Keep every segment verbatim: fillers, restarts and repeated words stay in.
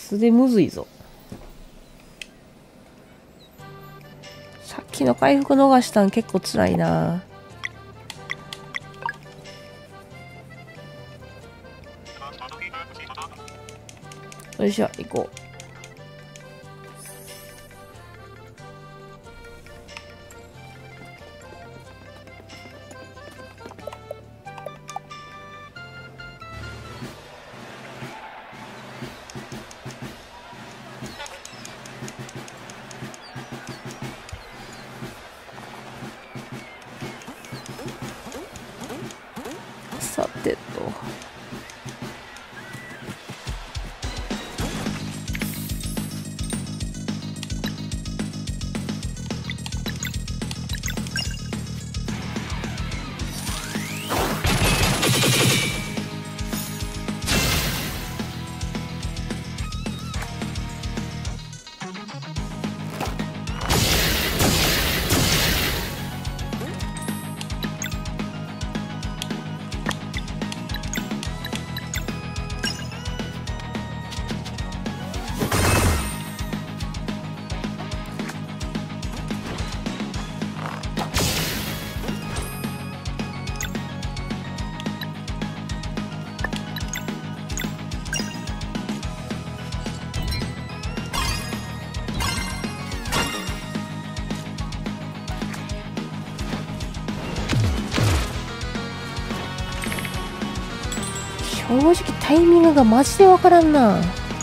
素でむずいぞ。さっきの回復逃したん結構つらいな。よいしょ、行こう。さてと。正直タイミングがマジでわからんな。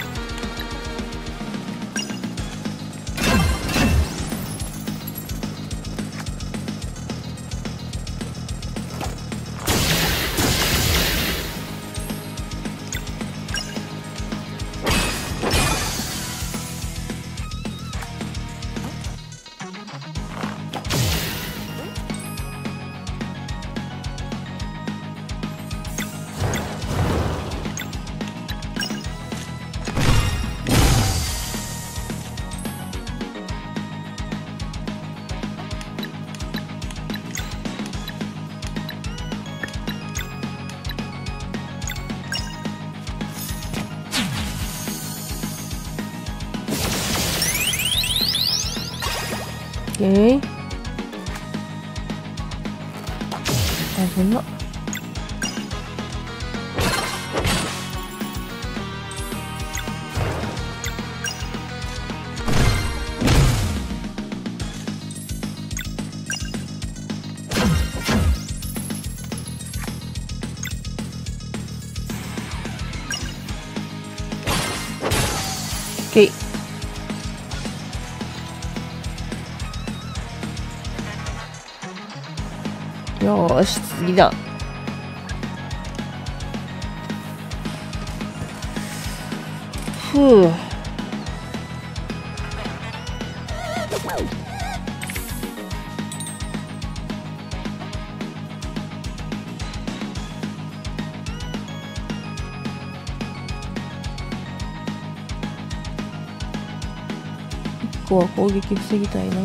えー、危なっ。オッケー。よーし、次だ。ふう。一個は攻撃防ぎたいな。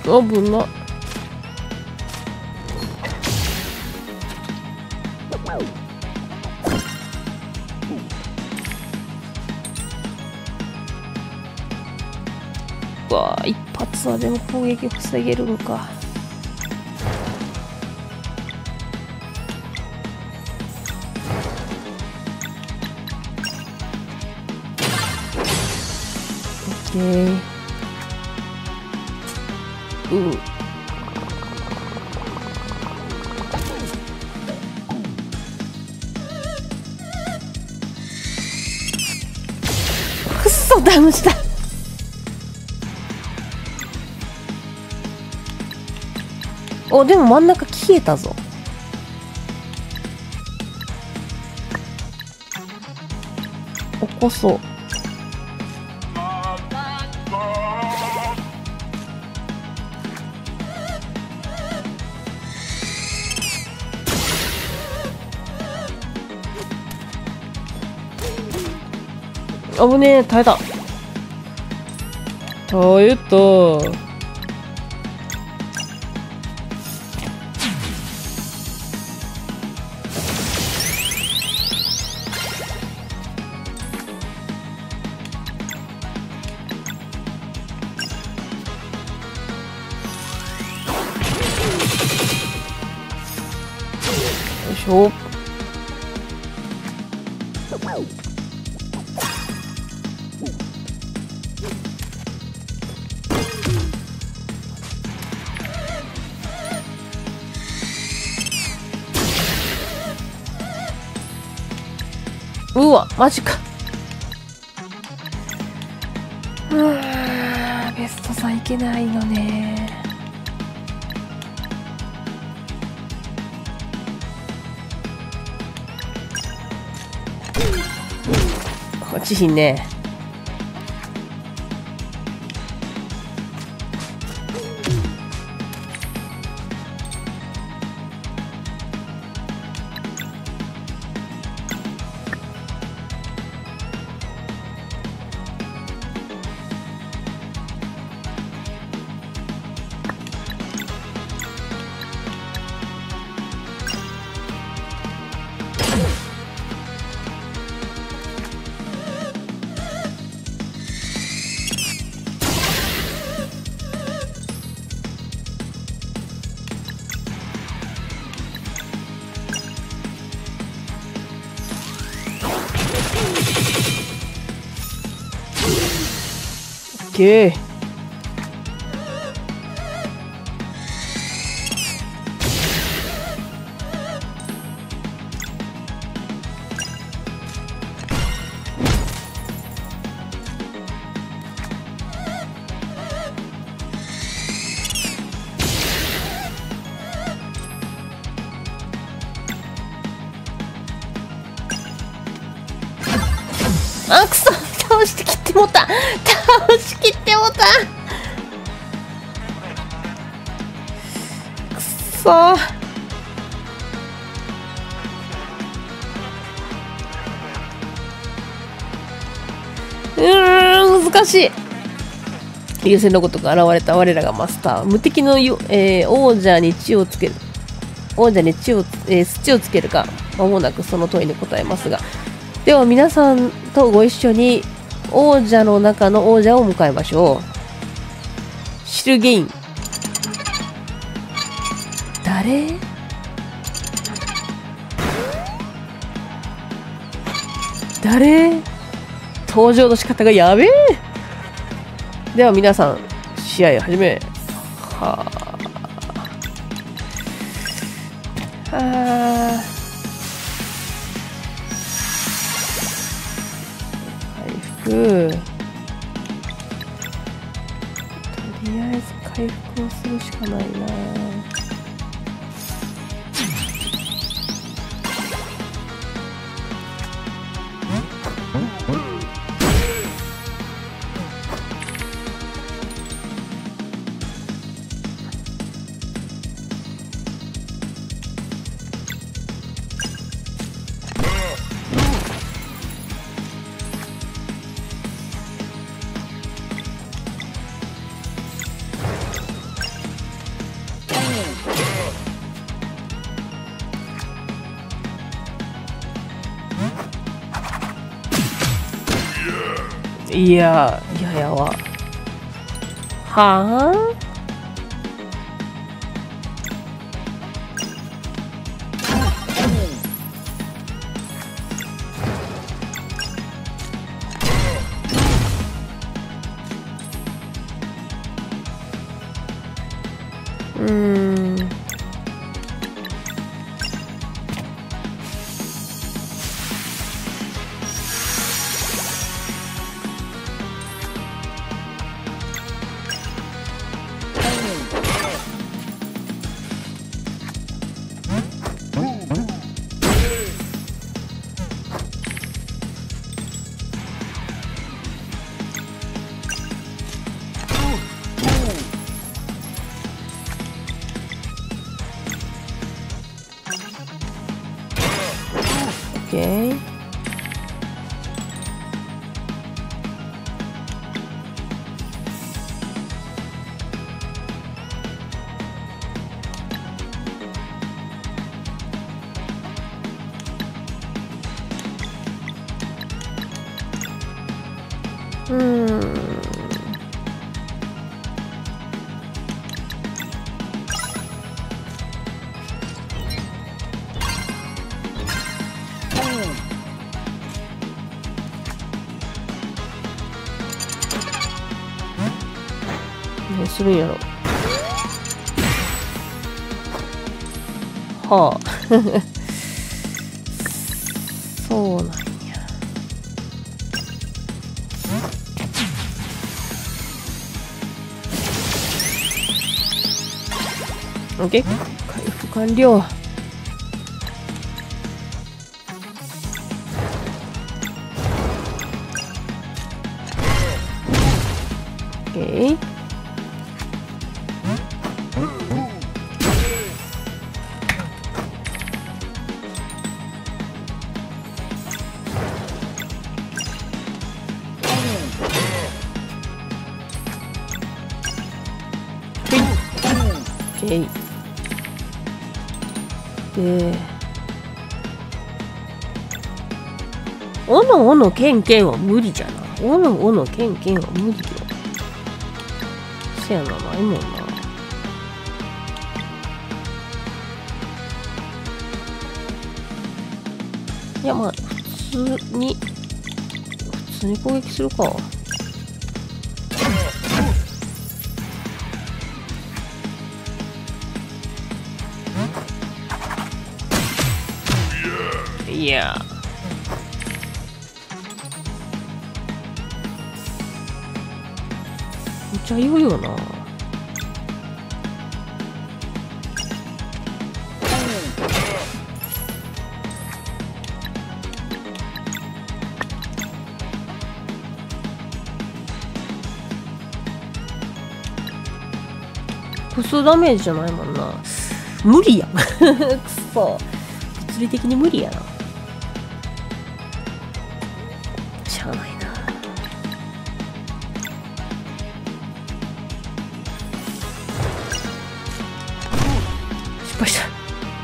危な。うわあ、一発はでも攻撃防げるのか。オッケー。うん。くっそダウンした。お、でも真ん中消えたぞ。起こそう。危ねえ、耐えた。耐えた。よいしょ。うわ、マジか。うわ、ベストさんいけないのね。落ちひんね。オッケー。あ、くそ、倒して切ってもった。倒し切ってもった。くそー。うーん、難しい。優勢のごとく現れた我らがマスター。無敵のよ、えー、王者に血をつける。王者に血を、えー、土をつけるか。まもなくその問いに答えますが。では皆さんとご一緒に王者の中の王者を迎えましょう。シルゲイン。誰？誰？登場の仕方がやべえ。では皆さん試合を始め。はあ。はあ。とりあえず回復をするしかないな。 いやいややわ。はあ。うーん。オッケー。うーん。何するんやろ。はあ。そうなんや。オッケー。回復完了。オッケー。オッケー。で、おのおのけんけんは無理じゃな。おのおのけんけんは無理よ。せやな、ないもんな。いや、まあ、普通に、普通に攻撃するか。いや。めっちゃ言うよな。複数ダメージじゃないもんな。無理やん。くそ。物理的に無理やな。しゃあないな。失敗した。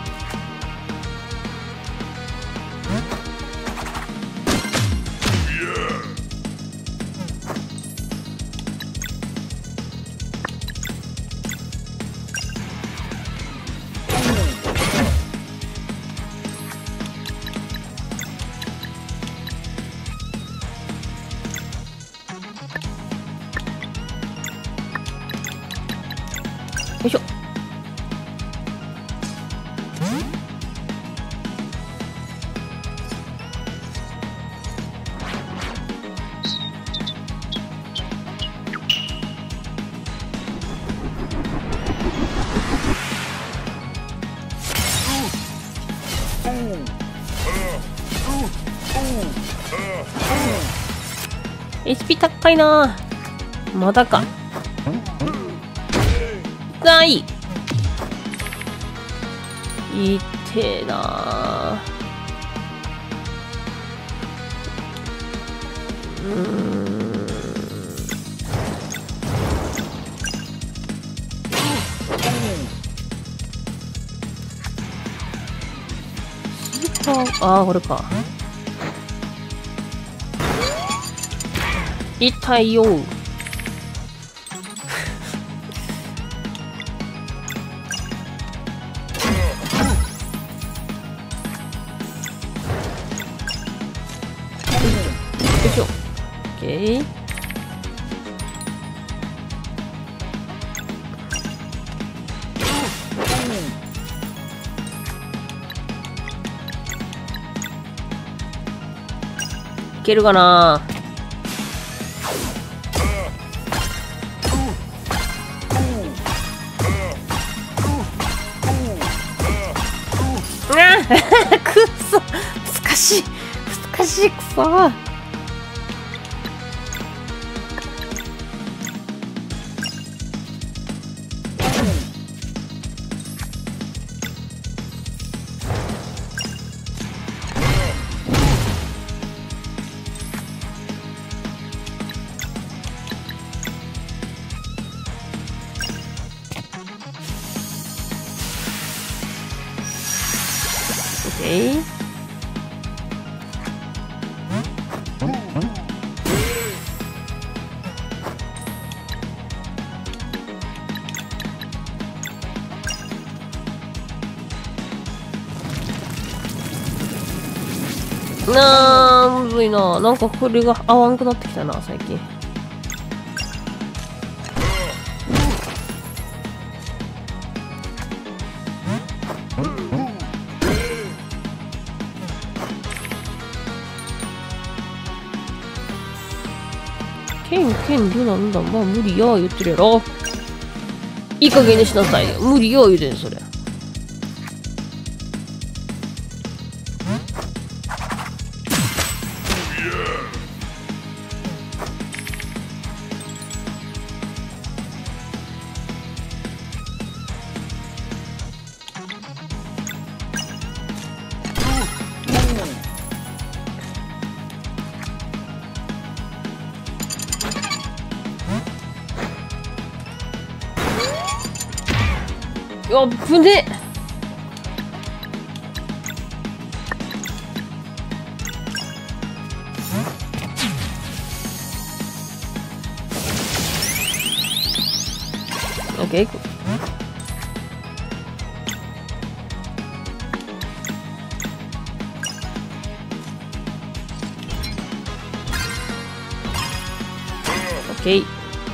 よいしょ。エイチピー 高いな。まだか。ない。いってえな。うーん。スーパー、ああ、これか。 痛いよ。オッケー。いけるかな。くっそ難しい難しいくそ。Okay. なあむずいな。なんかこれが合わんくなってきたな最近。ケンケンルなんだ。まあ無理や言ってるやろ。いい加減にしなさいよ。無理や言うてんそれ。あぶねっ。オッケー。オッケー。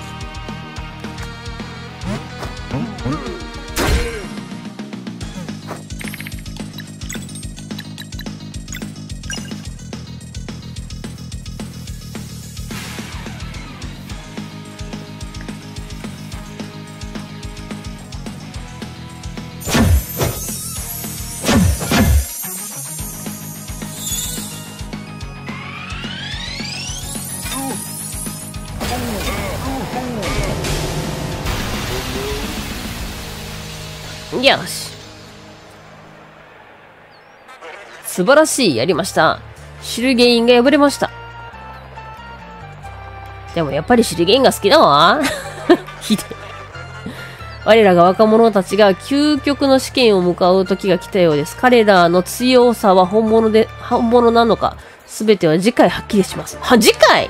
よし。素晴らしい。やりました。シルゲインが敗れました。でもやっぱりシルゲインが好きだわ。ひで。我らが若者たちが究極の試験を向かう時が来たようです。彼らの強さは本物で、本物なのか、すべては次回はっきりします。は、次回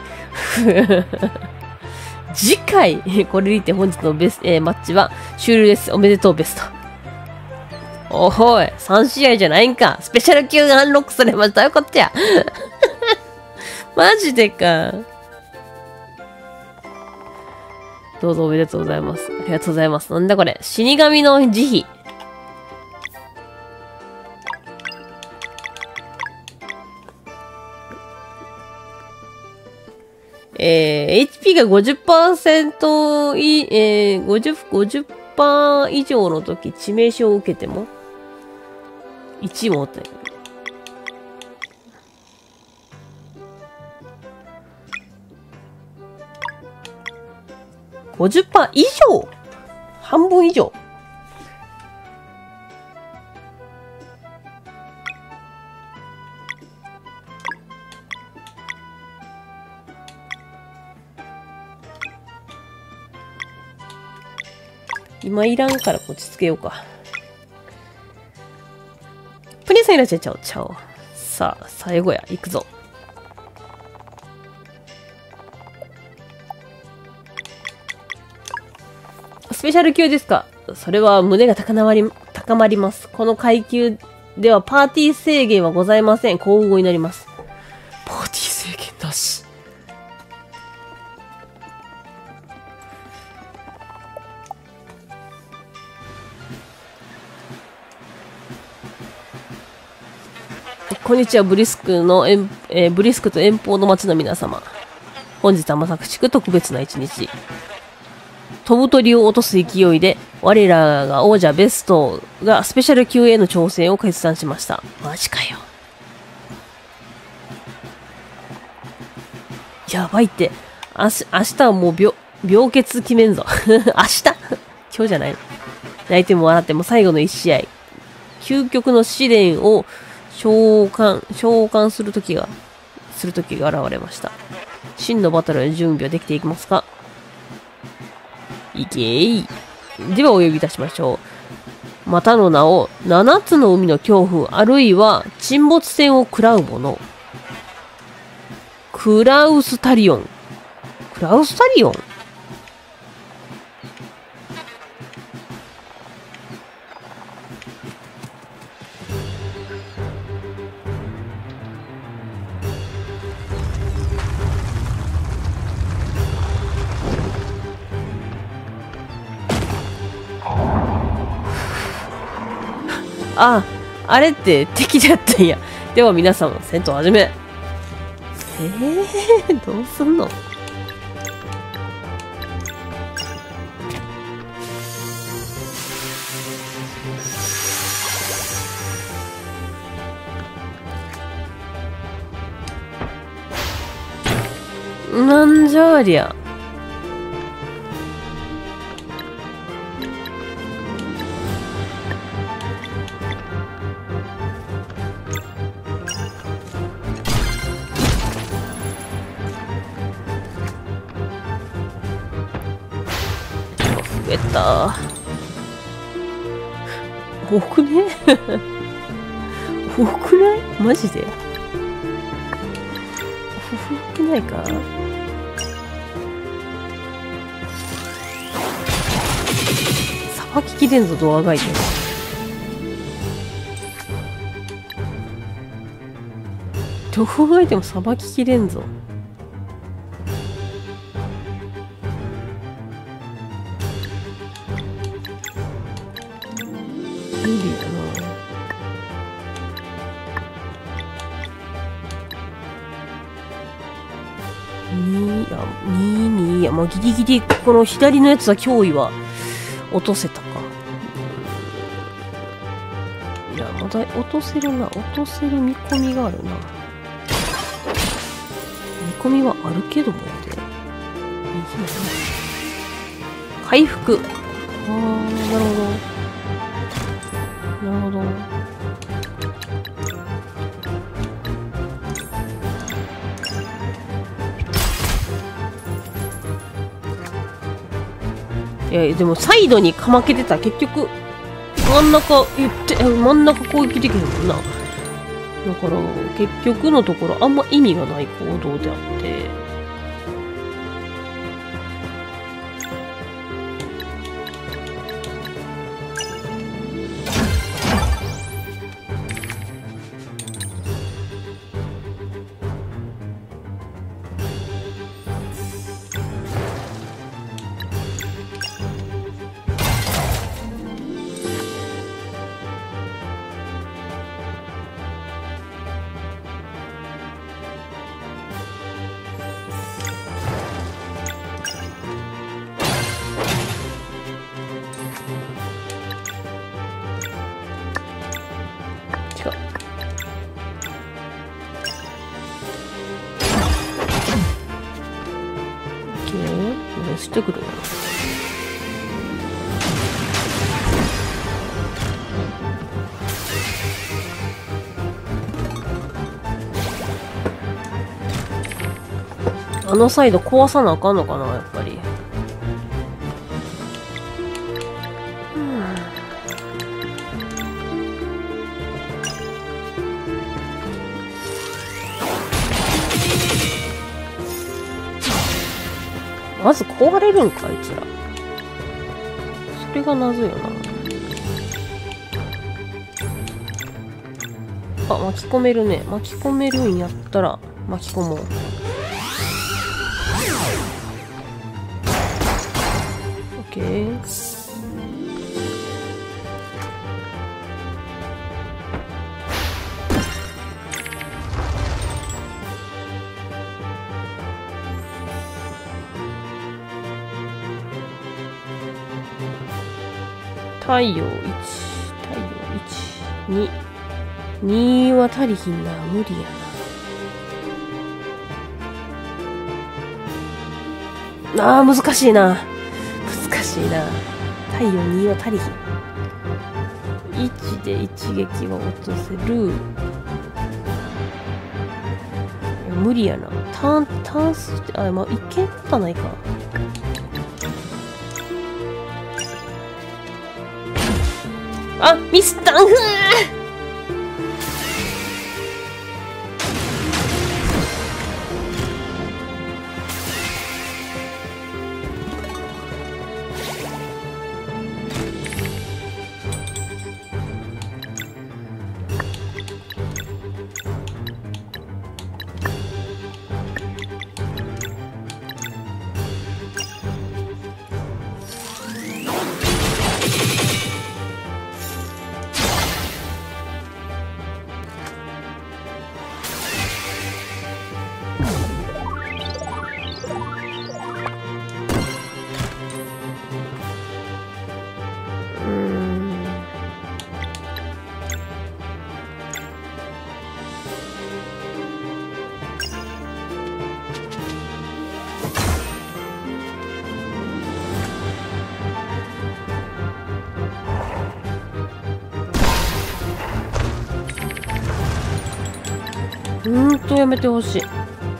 次回これにて本日のベス、えー、マッチは終了です。おめでとうベスト。おほい、さん試合じゃないんか。スペシャル級がアンロックされました。よかったや。マジでか。どうぞおめでとうございます。ありがとうございます。なんだこれ。死神の慈悲。えー、エイチピー が ごじゅっパーセント い、えー、50、ごじゅっパーセント 以上の時、致命傷を受けてもいちもって。ごじゅっパーセント 以上半分以上今いらんから落ち着けようか。プリンさんいらっしゃい、ちゃおちゃお。さあ、最後や、行くぞ。 スペシャル級ですか？それは胸が高まり、高まります。この階級ではパーティー制限はございません。幸運になります。パーティー制限なし。こんにちは、ブリスクの、えー、ブリスクと遠方の町の皆様。本日はまさしく特別な一日。飛ぶ鳥を落とす勢いで、我らが王者ベストがスペシャル級への挑戦を決断しました。マジかよ。やばいって。明日、明日はもう病、病欠決めんぞ。明日今日じゃないの。泣いても笑っても最後の一試合。究極の試練を召喚、召喚する時が、する時が現れました。真のバトルの準備はできていきますか？いけーい。ではお呼びいたしましょう。またの名を、七つの海の恐怖、あるいは沈没船を食らう者。クラウスタリオン。クラウスタリオン？あ、あれって敵だったんや。では皆さん、戦闘始め。えー、どうすんの？なんじゃありゃ。増えた。多くね？多くない？マジで？多くないか？さばききれんぞ、ドアガイド。どうがいてもさばききれんぞ。無理だな。にいや、ににいや、まあ、ギリギリ、この左のやつは脅威は落とせたか。いや、まだ落とせるな。落とせる見込みがあるな。見込みはあるけどもね。回復。ああ、なるほど。なるほど。いや、でもサイドにかまけてたら結局真ん中言って真ん中攻撃できるもんな。だから結局のところあんま意味がない行動であって。してくる。あのサイド壊さなあかんのかな、やっぱり。まず壊れるんか、あいつら。 それが謎よな。あ、巻き込めるね。巻き込めるんやったら巻き込もう。オッケー。太陽いち、太陽いち、に、には足りひんな、無理やな。あー、難しいな。難しいな。太陽には足りひん。いちで一撃は落とせる。無理やな。ターン、ターン数って、あ、まあ、いけたないか。あ、ミスったんふーうんとやめてほしい。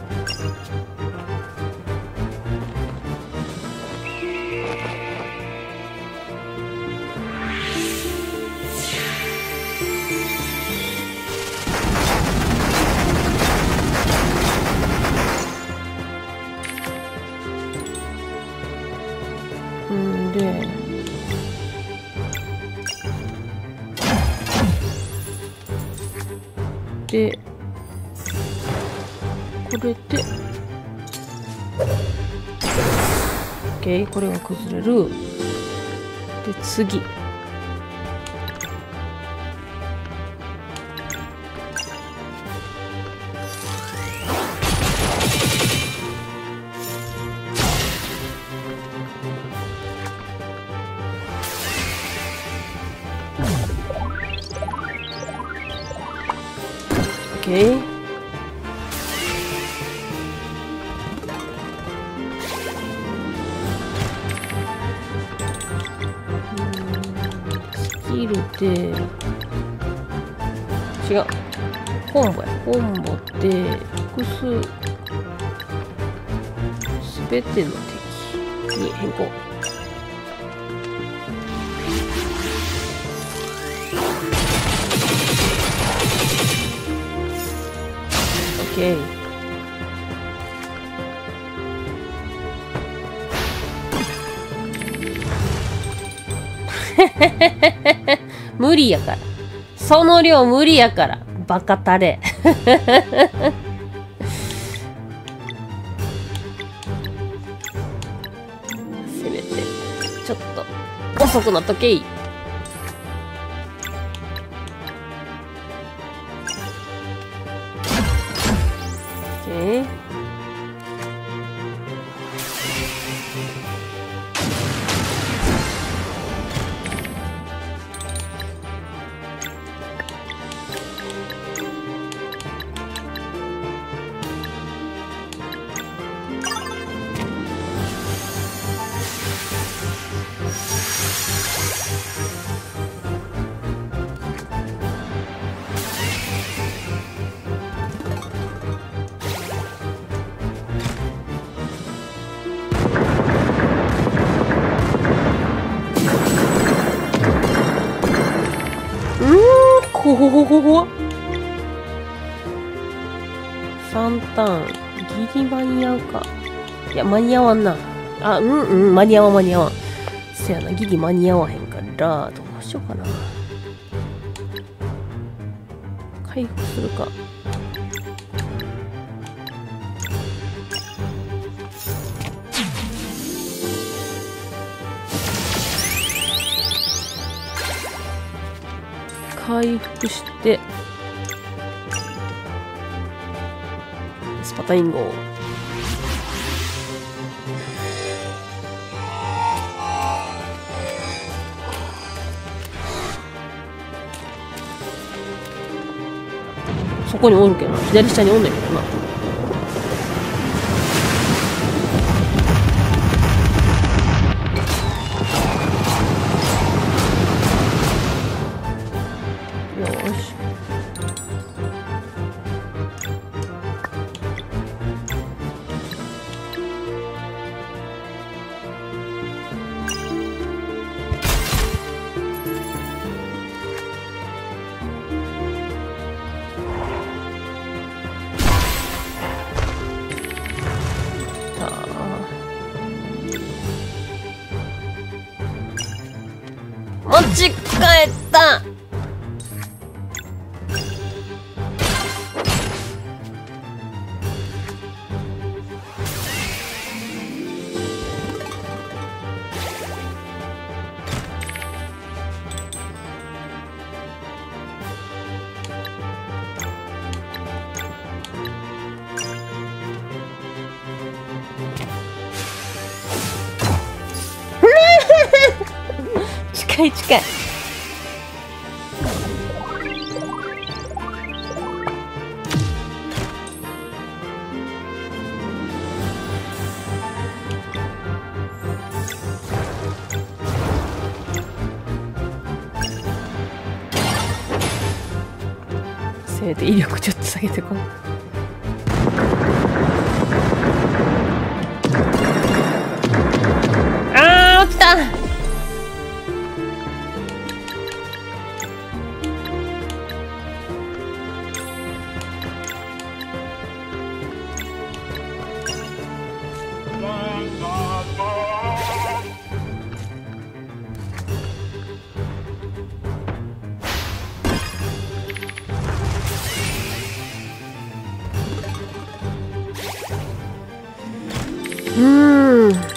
うんででこれで OK、 これが崩れる。で次OK。で違うコンボやコンボって複数すべての敵に変更。OK。無理やから。その量無理やから。バカタレ。せめて、ちょっと、遅くなっとけい。OK。ほほほほほさんターンギリ間に合うか。いや間に合わんな。あうんうん間に合わん間に合わん。 せやな、ギリ間に合わへんからどうしようかな。回復するか。回復してスパタリンゴ。そこにおるけどな、左下におんねんけどな。よし。持ち帰った。近い近い。せめて威力ちょっと下げてこう。あー落ちた。うーん。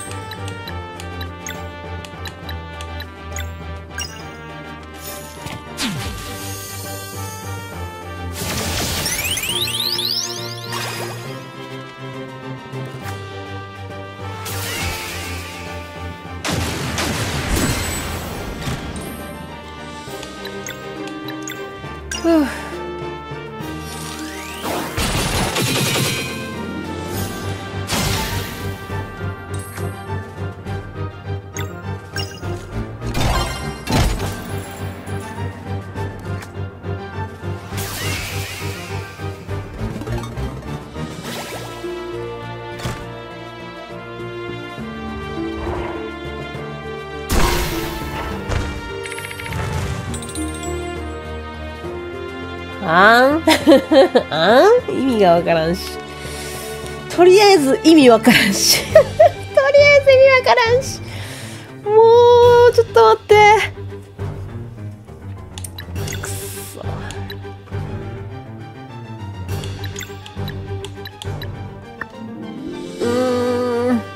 ふう。あんあん意味がわからんし。とりあえず意味わからんし。とりあえず意味わからんし。もう、ちょっと待って。くっそ。うーん。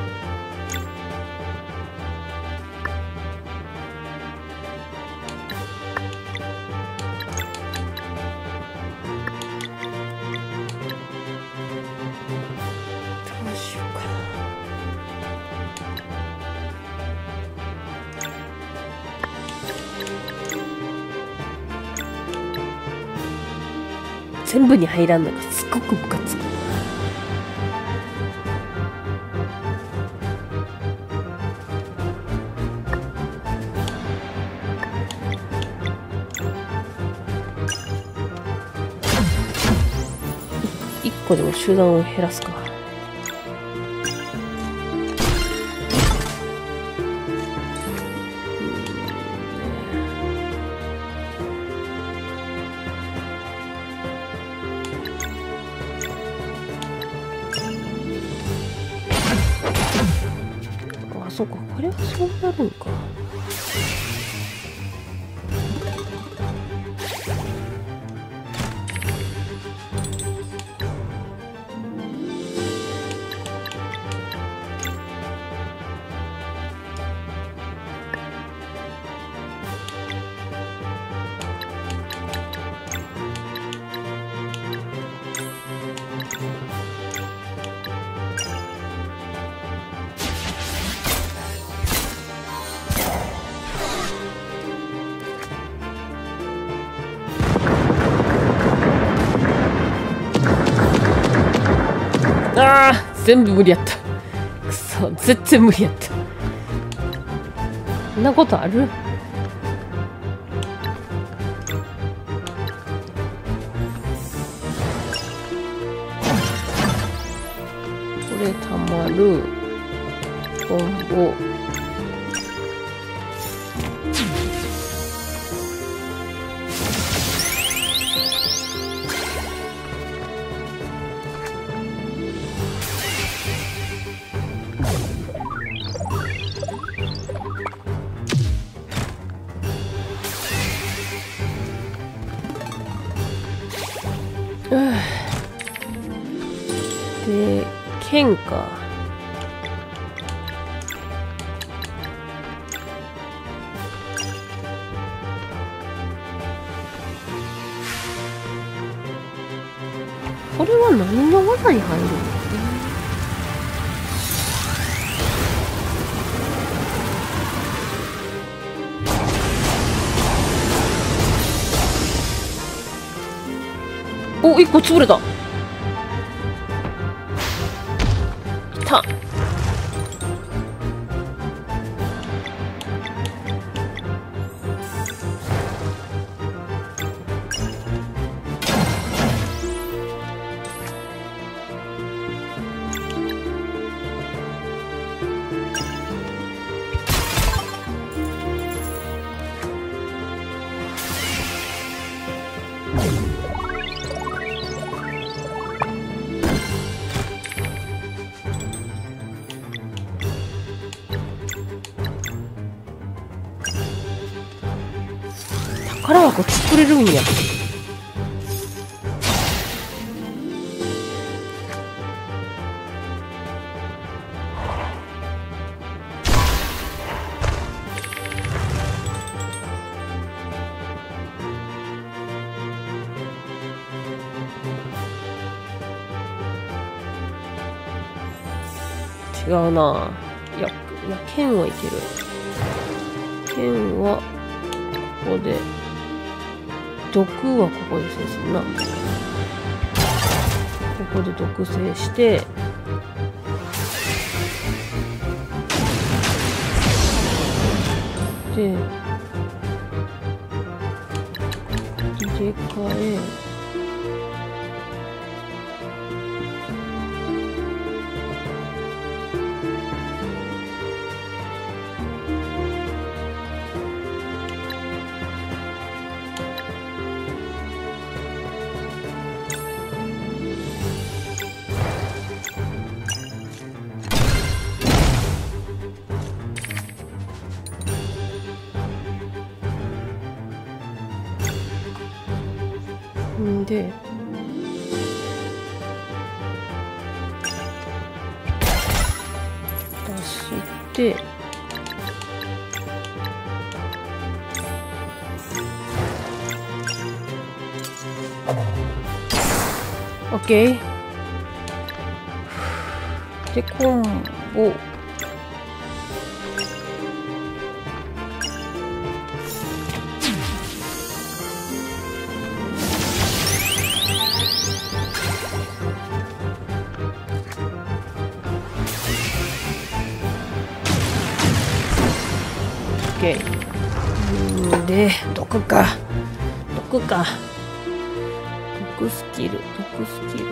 全部に入らんのがすっごくムカつく。一個でも集団を減らすか。 そうか、これはそうなるんか。ああ、全部無理やった。くそ、全然無理やった。そんなことある？これたまる。コンボ。で、剣か。これは何の技に入るの？お、一個潰れた。いた。宝箱作れるんや。違うな。いや、いや、剣はいける。剣はここで。毒はここで制するな。ここで毒制して、で、入れ替え、んで、出して、オッケー。で、コンボ。んで、毒か。毒か。毒スキル。毒スキル。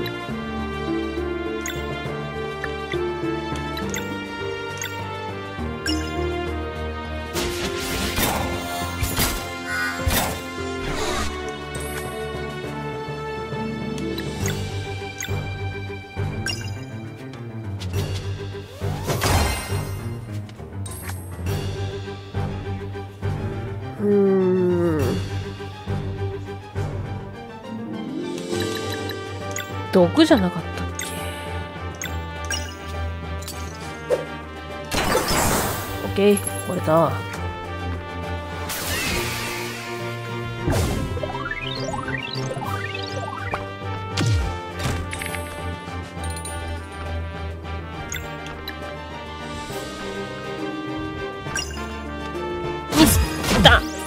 毒じゃなかったっけ？オッケー、割れた。ミスった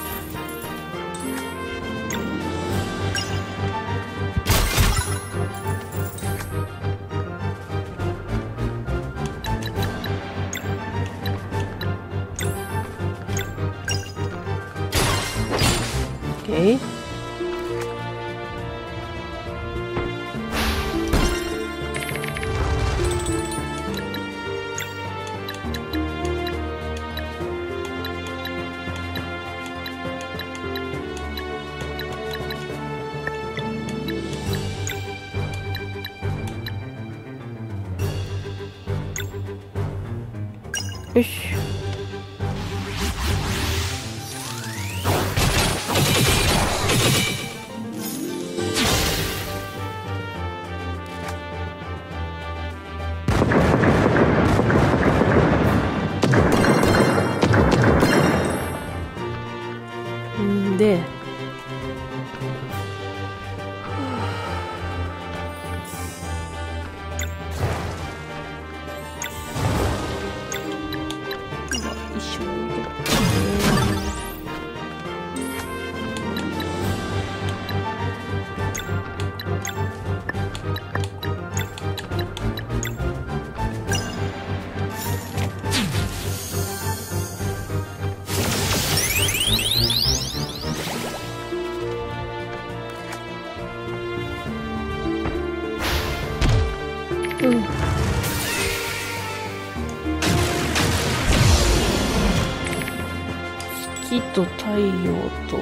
。Okay. よし。んで、一緒にいける。うん。月と太陽と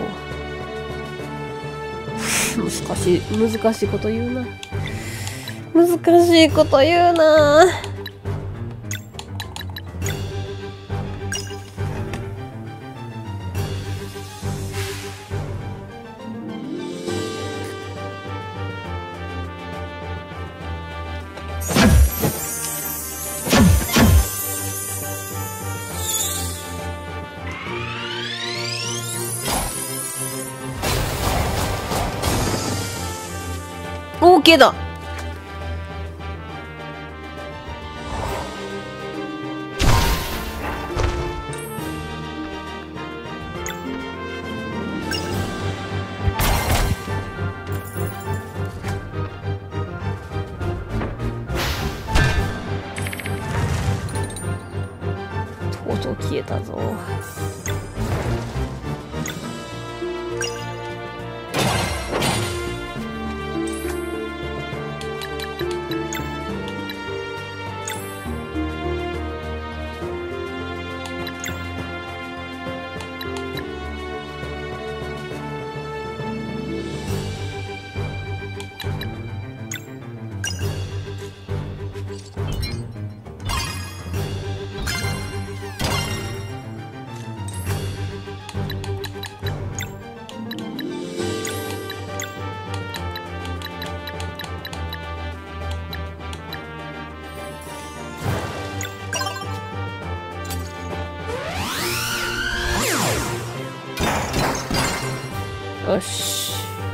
難しい難しいこと言うな難しいこと言うな。OK だ。とうとう消えたぞ。よし。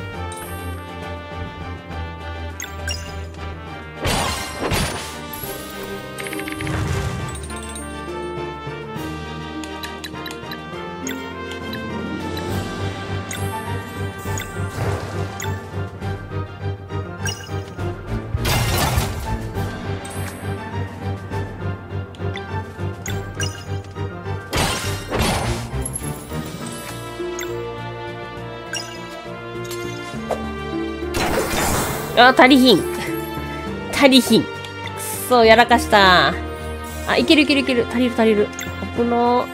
あ、足りひん。足りひん。くっそ、やらかした。あ、いけるいけるいける。足りる足りる。危なー。オ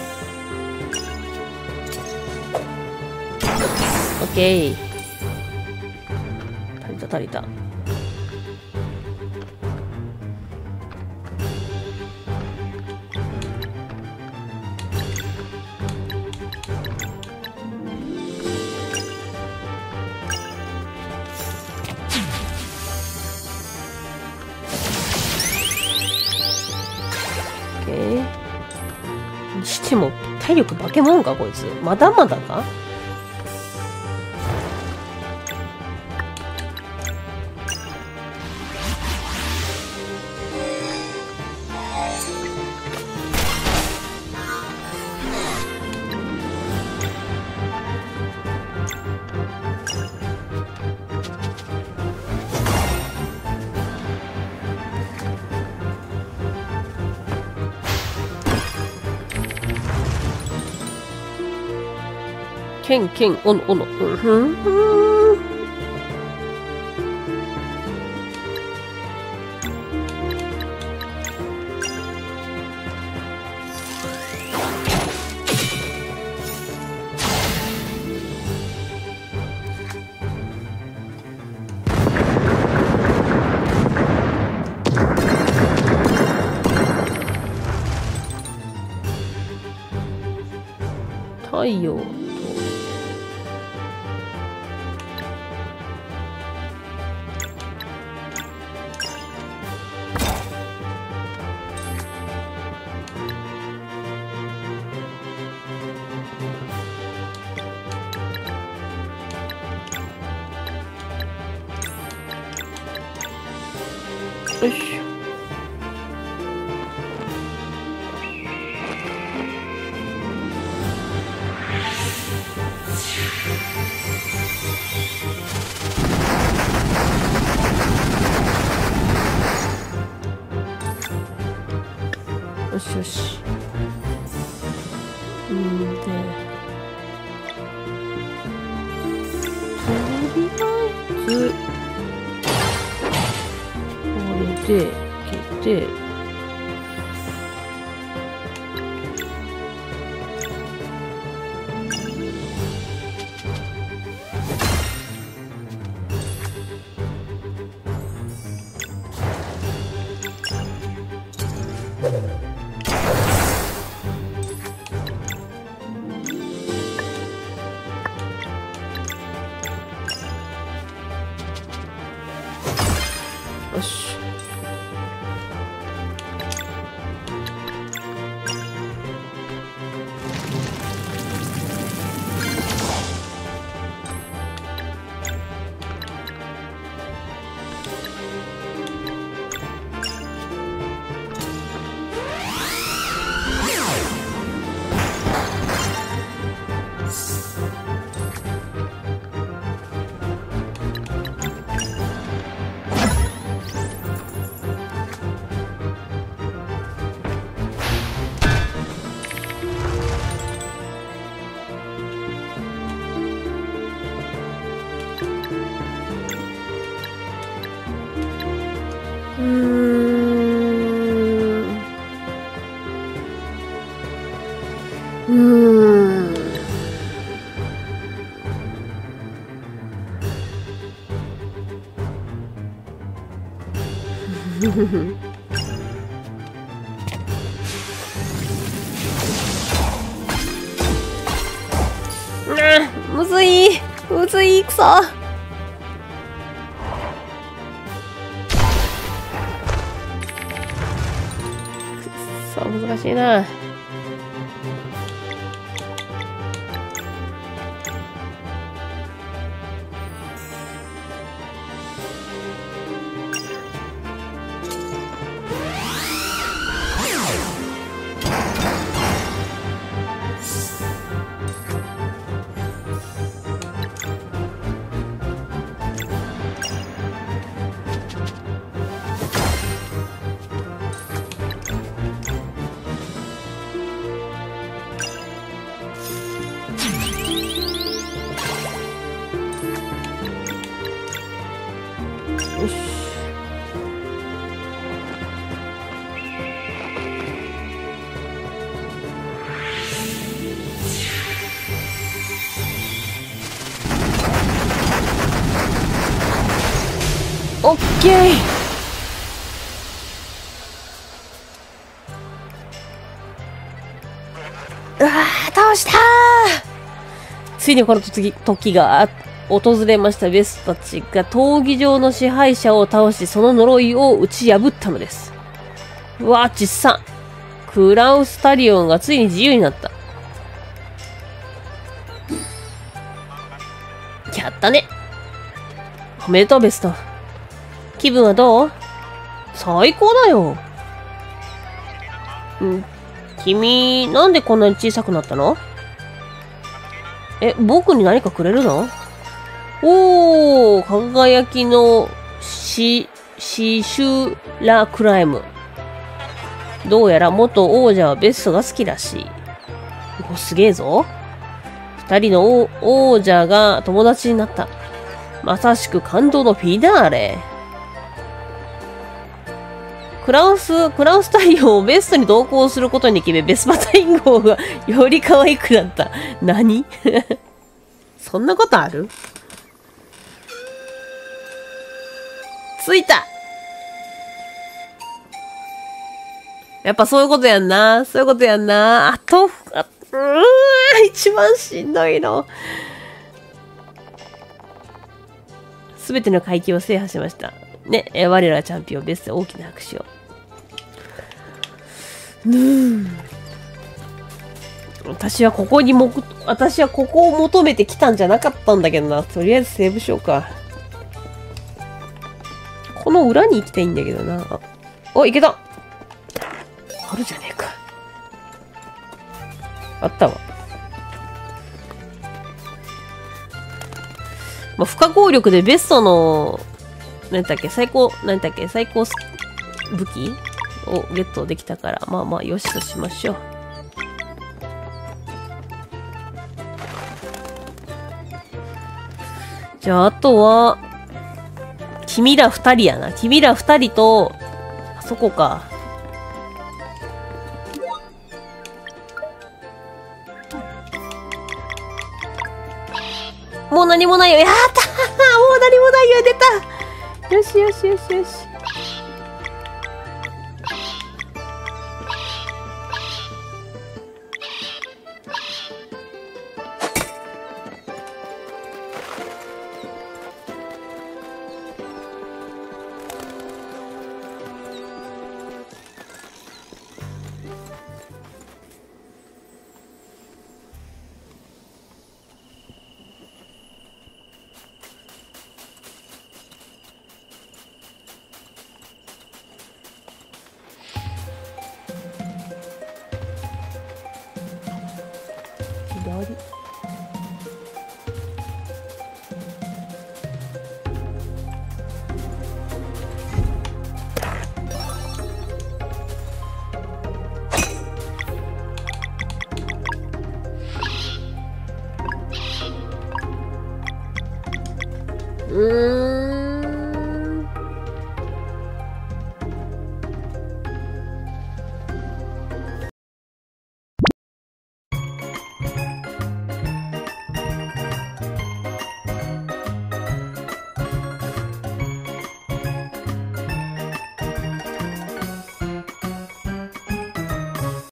ッケー。足りた足りた。 しも体力化け物かこいつ。まだまだか。ケンケンおのおの。うんふんふん。太陽とよし。よしよし。んで、とりあえずこれで切って。よし。うーん。うーん。なあ、むずい。むずい、くそ。難しいな。よし。オッケー。うわー、倒したー。ついにこの時時が訪れました。ベスたちが闘技場の支配者を倒し、その呪いを打ち破ったのです。うわー、ちっさん。 クラウスタリオンがついに自由になった。やったね。おめでとう、ベスト。気分はどう？最高だよ。ん、君、なんでこんなに小さくなったの？え、僕に何かくれるの？おー、輝きのシ、シシュラクライム。どうやら元王者はベストが好きらしい。お、すげえぞ。二人の王者が友達になった。まさしく感動のフィナーレ。クラウス、クラウスタリオンをベストに同行することに決め、ベスパタイン号がより可愛くなった。何そんなことある？着いた！やっぱそういうことやんな。そういうことやんな。あと、あ、うーん、一番しんどいの。すべての階級を制覇しました。ね、我らチャンピオンベストで大きな拍手を。うーん。私はここにもく、私はここを求めてきたんじゃなかったんだけどな。とりあえずセーブしようか。この裏に行きたいんだけどな。お、行けた！あるじゃねえか。あったわ。まあ、不可抗力でベストの、何だっけ、最高、何だっけ、最高武器をゲットできたから、まあまあ、よしとしましょう。じゃあ、あとは、君ら二人やな。君ら二人と、あそこか。もう何もないよ。やったーもう何もないよ。出た。よしよしよしよし。